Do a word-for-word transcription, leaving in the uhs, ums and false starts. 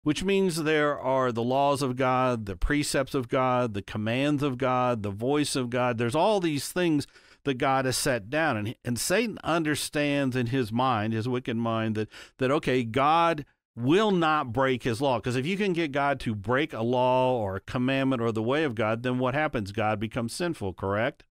which means there are the laws of God, the precepts of God, the commands of God, the voice of God. There's all these things that God has set down. And, and Satan understands in his mind, his wicked mind, that, that, okay, God will not break his law. Because if you can get God to break a law or a commandment or the way of God, then what happens? God becomes sinful, correct?